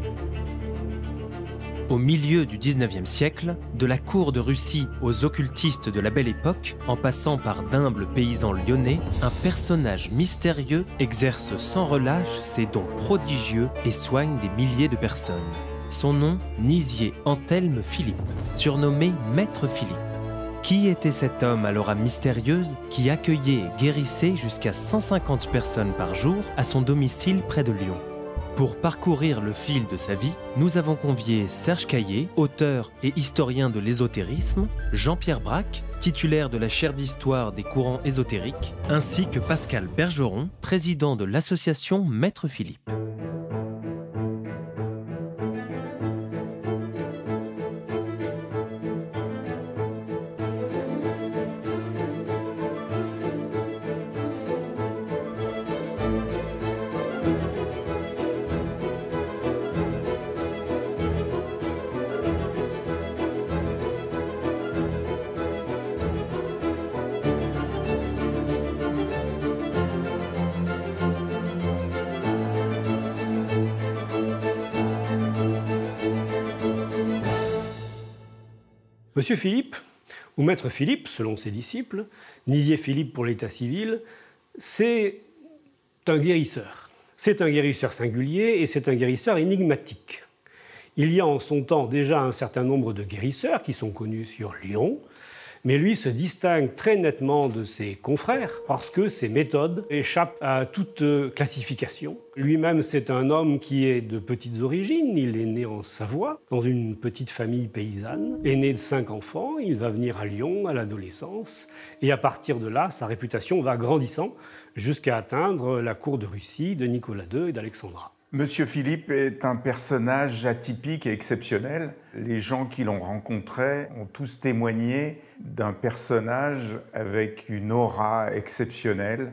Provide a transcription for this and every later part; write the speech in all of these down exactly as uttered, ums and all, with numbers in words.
Au milieu du dix-neuvième siècle, de la cour de Russie aux occultistes de la Belle Époque, en passant par d'humbles paysans lyonnais, un personnage mystérieux exerce sans relâche ses dons prodigieux et soigne des milliers de personnes. Son nom, Nisier Anthelme Philippe, surnommé Maître Philippe. Qui était cet homme à l'aura mystérieuse qui accueillait et guérissait jusqu'à cent cinquante personnes par jour à son domicile près de Lyon? Pour parcourir le fil de sa vie, nous avons convié Serge Caillé, auteur et historien de l'ésotérisme, Jean-Pierre Braque, titulaire de la chaire d'histoire des courants ésotériques, ainsi que Pascal Bergeron, président de l'association Maître Philippe. Monsieur Philippe, ou Maître Philippe, selon ses disciples, Nisier Philippe pour l'état civil, c'est un guérisseur. C'est un guérisseur singulier et c'est un guérisseur énigmatique. Il y a en son temps déjà un certain nombre de guérisseurs qui sont connus sur Lyon, mais lui se distingue très nettement de ses confrères parce que ses méthodes échappent à toute classification. Lui-même, c'est un homme qui est de petites origines. Il est né en Savoie, dans une petite famille paysanne, aîné de cinq enfants. Il va venir à Lyon à l'adolescence et à partir de là, sa réputation va grandissant jusqu'à atteindre la cour de Russie de Nicolas deux et d'Alexandra. Monsieur Philippe est un personnage atypique et exceptionnel. Les gens qui l'ont rencontré ont tous témoigné d'un personnage avec une aura exceptionnelle.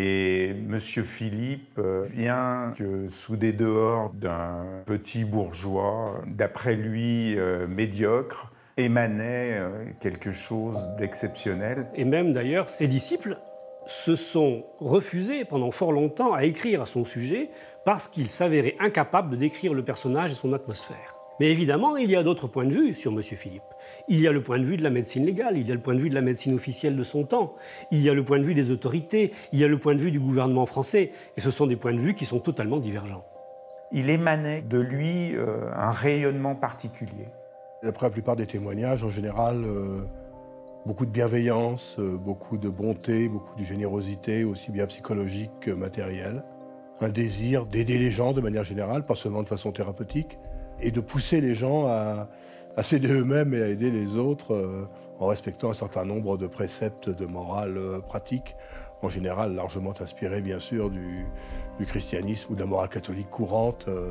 Et Monsieur Philippe, bien que sous des dehors d'un petit bourgeois, d'après lui euh, médiocre, émanait euh, quelque chose d'exceptionnel. Et même d'ailleurs, ses disciples se sont refusés pendant fort longtemps à écrire à son sujet parce qu'ils s'avéraient incapables de décrire le personnage et son atmosphère. Mais évidemment, il y a d'autres points de vue sur Monsieur Philippe. Il y a le point de vue de la médecine légale, il y a le point de vue de la médecine officielle de son temps, il y a le point de vue des autorités, il y a le point de vue du gouvernement français, et ce sont des points de vue qui sont totalement divergents. Il émanait de lui euh, un rayonnement particulier. D'après la plupart des témoignages, en général, euh, beaucoup de bienveillance, euh, beaucoup de bonté, beaucoup de générosité, aussi bien psychologique que matérielle. Un désir d'aider les gens de manière générale, pas seulement de façon thérapeutique, et de pousser les gens à, à s'aider eux-mêmes et à aider les autres euh, en respectant un certain nombre de préceptes de morale euh, pratique, en général largement inspirés bien sûr du, du christianisme ou de la morale catholique courante euh,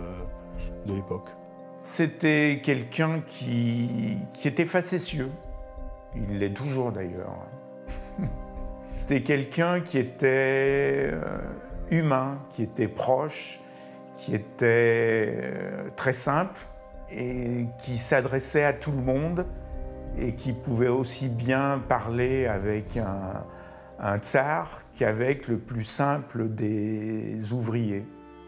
de l'époque. C'était quelqu'un qui, qui était facétieux, il l'est toujours d'ailleurs. C'était quelqu'un qui était euh, humain, qui était proche, qui était euh, très simple et qui s'adressait à tout le monde et qui pouvait aussi bien parler avec un, un tsar qu'avec le plus simple des ouvriers.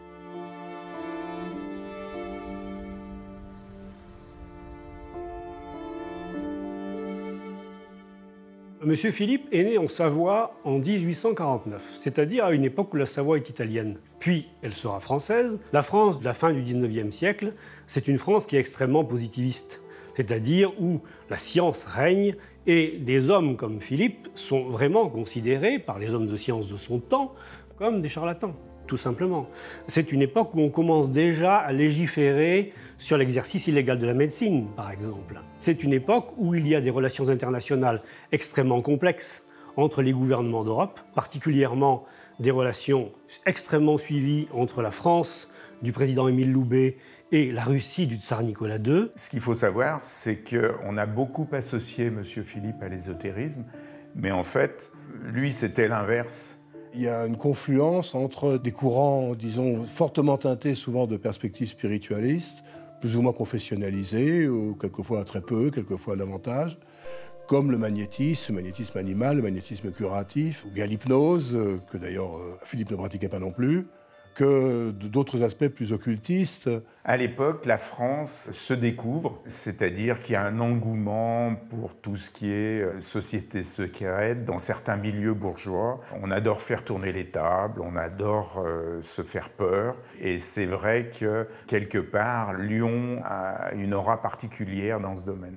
Monsieur Philippe est né en Savoie en dix-huit cent quarante-neuf, c'est-à-dire à une époque où la Savoie est italienne. Puis, elle sera française. La France de la fin du dix-neuvième siècle, c'est une France qui est extrêmement positiviste, c'est-à-dire où la science règne et des hommes comme Philippe sont vraiment considérés par les hommes de science de son temps comme des charlatans. Tout simplement. C'est une époque où on commence déjà à légiférer sur l'exercice illégal de la médecine, par exemple. C'est une époque où il y a des relations internationales extrêmement complexes entre les gouvernements d'Europe, particulièrement des relations extrêmement suivies entre la France du président Émile Loubet et la Russie du tsar Nicolas deux. Ce qu'il faut savoir, c'est qu'on a beaucoup associé M. Philippe à l'ésotérisme, mais en fait, lui, c'était l'inverse. Il y a une confluence entre des courants, disons, fortement teintés souvent de perspectives spiritualistes, plus ou moins confessionnalisés, ou quelquefois très peu, quelquefois davantage, comme le magnétisme, le magnétisme animal, le magnétisme curatif, ou bien l'hypnose, que d'ailleurs Philippe ne pratiquait pas non plus, que d'autres aspects plus occultistes. À l'époque, la France se découvre, c'est-à-dire qu'il y a un engouement pour tout ce qui est société secrète dans certains milieux bourgeois. On adore faire tourner les tables, on adore euh, se faire peur. Et c'est vrai que, quelque part, Lyon a une aura particulière dans ce domaine.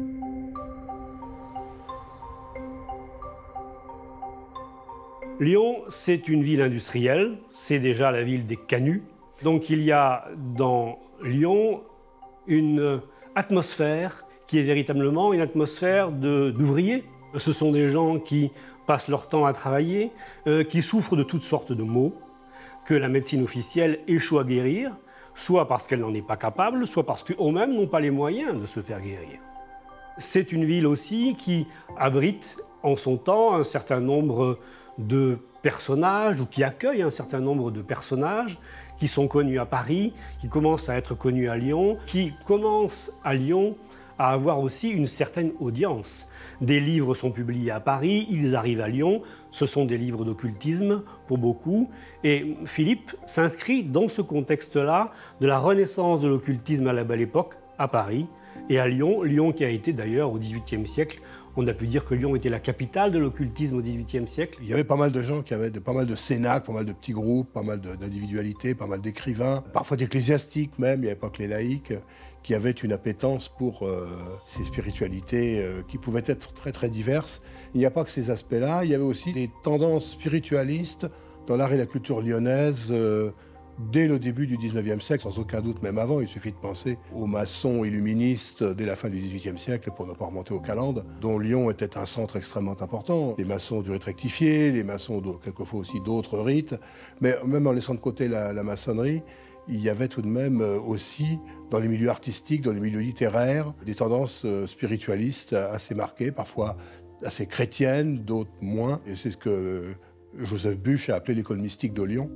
Lyon, c'est une ville industrielle, c'est déjà la ville des canuts. Donc il y a dans Lyon une atmosphère qui est véritablement une atmosphère d'ouvriers. Ce sont des gens qui passent leur temps à travailler, euh, qui souffrent de toutes sortes de maux, que la médecine officielle échoue à guérir, soit parce qu'elle n'en est pas capable, soit parce qu'eux-mêmes n'ont pas les moyens de se faire guérir. C'est une ville aussi qui abrite en son temps un certain nombre de personnages, ou qui accueille un certain nombre de personnages qui sont connus à Paris, qui commencent à être connus à Lyon, qui commencent à Lyon à avoir aussi une certaine audience. Des livres sont publiés à Paris, ils arrivent à Lyon, ce sont des livres d'occultisme pour beaucoup, et Philippe s'inscrit dans ce contexte-là de la renaissance de l'occultisme à la Belle Époque, à Paris et à Lyon. Lyon qui a été d'ailleurs au dix-huitième siècle, on a pu dire que Lyon était la capitale de l'occultisme au dix-huitième siècle. Il y avait pas mal de gens qui avaient de, pas mal de cénacles, pas mal de petits groupes, pas mal d'individualités, pas mal d'écrivains, parfois d'ecclésiastiques même, il n'y avait pas que les laïcs, qui avaient une appétence pour euh, ces spiritualités euh, qui pouvaient être très très diverses. Il n'y a pas que ces aspects-là, il y avait aussi des tendances spiritualistes dans l'art et la culture lyonnaise euh, dès le début du dix-neuvième siècle, sans aucun doute même avant. Il suffit de penser aux maçons illuministes dès la fin du dix-huitième siècle, pour ne pas remonter aux calendes, dont Lyon était un centre extrêmement important. Les maçons du rite rectifié, les maçons de, quelquefois aussi d'autres rites, mais même en laissant de côté la, la maçonnerie, il y avait tout de même aussi, dans les milieux artistiques, dans les milieux littéraires, des tendances spiritualistes assez marquées, parfois assez chrétiennes, d'autres moins. Et c'est ce que Joseph Buch a appelé l'école mystique de Lyon.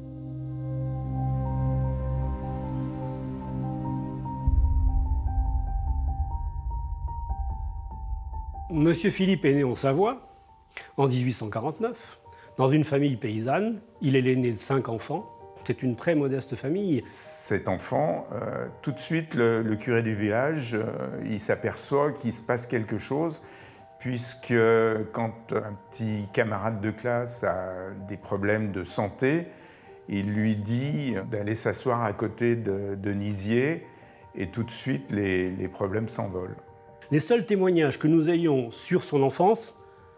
Monsieur Philippe est né en Savoie, en dix-huit cent quarante-neuf, dans une famille paysanne. Il est l'aîné de cinq enfants. C'est une très modeste famille. Cet enfant, euh, tout de suite, le, le curé du village, euh, il s'aperçoit qu'il se passe quelque chose, puisque quand un petit camarade de classe a des problèmes de santé, il lui dit d'aller s'asseoir à côté de, de Nisier, et tout de suite, les, les problèmes s'envolent. Les seuls témoignages que nous ayons sur son enfance,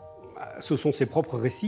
ce sont ses propres récits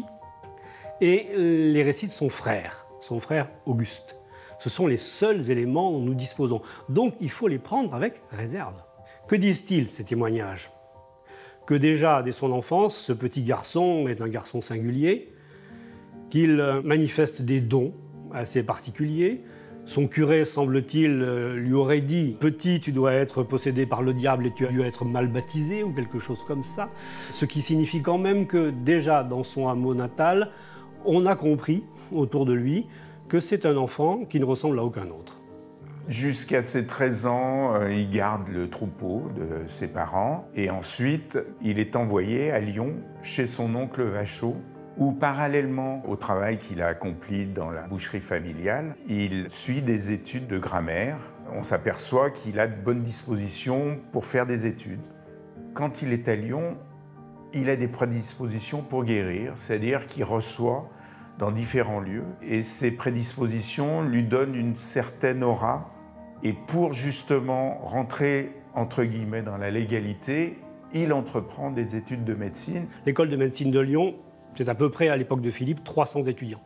et les récits de son frère, son frère Auguste. Ce sont les seuls éléments dont nous disposons. Donc il faut les prendre avec réserve. Que disent-ils, ces témoignages? Que déjà, dès son enfance, ce petit garçon est un garçon singulier, qu'il manifeste des dons assez particuliers. Son curé, semble-t-il, lui aurait dit « Petit, tu dois être possédé par le diable et tu as dû être mal baptisé » ou quelque chose comme ça. Ce qui signifie quand même que déjà dans son hameau natal, on a compris autour de lui que c'est un enfant qui ne ressemble à aucun autre. Jusqu'à ses treize ans, il garde le troupeau de ses parents et ensuite il est envoyé à Lyon chez son oncle Vachot, où parallèlement au travail qu'il a accompli dans la boucherie familiale, il suit des études de grammaire. On s'aperçoit qu'il a de bonnes dispositions pour faire des études. Quand il est à Lyon, il a des prédispositions pour guérir, c'est-à-dire qu'il reçoit dans différents lieux et ces prédispositions lui donnent une certaine aura. Et pour justement rentrer, entre guillemets, dans la légalité, il entreprend des études de médecine. L'école de médecine de Lyon, c'est à peu près, à l'époque de Philippe, trois cents étudiants.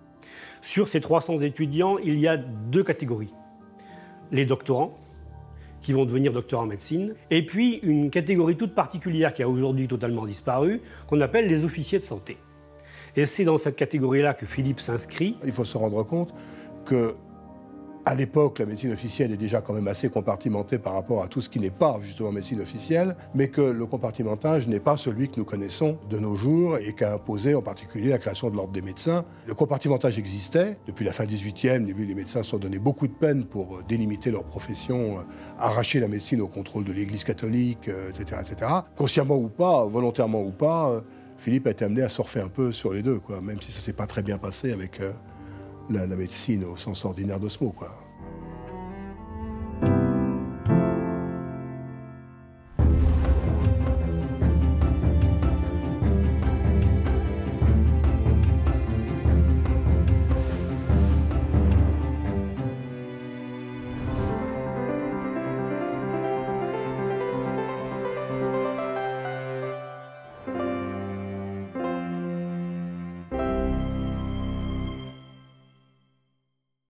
Sur ces trois cents étudiants, il y a deux catégories. Les doctorants, qui vont devenir docteurs en médecine, et puis une catégorie toute particulière qui a aujourd'hui totalement disparu, qu'on appelle les officiers de santé. Et c'est dans cette catégorie-là que Philippe s'inscrit. Il faut se rendre compte que à l'époque, la médecine officielle est déjà quand même assez compartimentée par rapport à tout ce qui n'est pas justement médecine officielle, mais que le compartimentage n'est pas celui que nous connaissons de nos jours et qu'a imposé en particulier la création de l'ordre des médecins. Le compartimentage existait. Depuis la fin du dix-huitième, les médecins se sont donné beaucoup de peine pour délimiter leur profession, arracher la médecine au contrôle de l'Église catholique, et cetera, et cetera. Consciemment ou pas, volontairement ou pas, Philippe a été amené à surfer un peu sur les deux, quoi, même si ça ne s'est pas très bien passé avec... Euh, la, la médecine au sens ordinaire de ce mot, quoi.